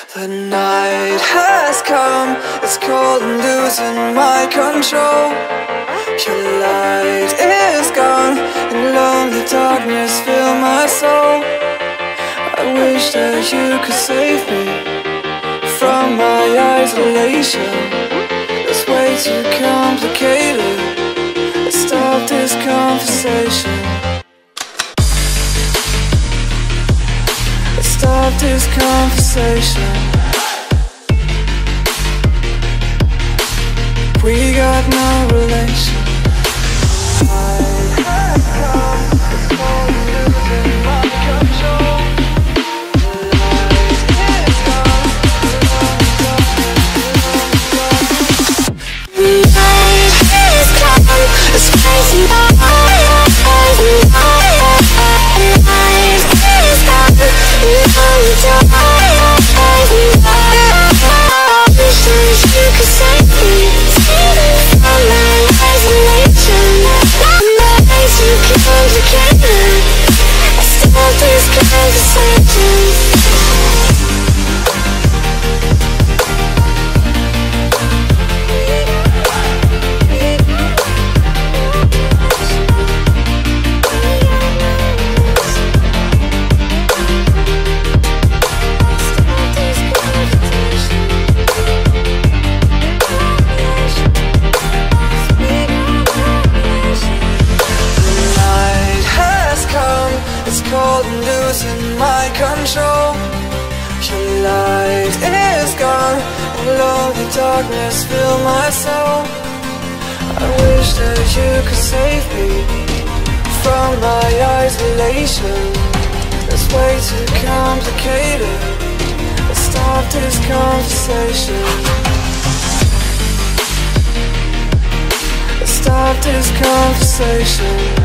The night has come, it's cold and losing my control. Your light is gone, and lonely darkness fill my soul. I wish that you could save me from my isolation. It's way too complicated. Let's stop this conversation. Let's stop this conversation. We got no relation. Cold and losing my control. Your light is gone, and lonely darkness fill my soul. I wish that you could save me from my isolation. It's way too complicated. Let's stop this conversation. Let's stop this conversation.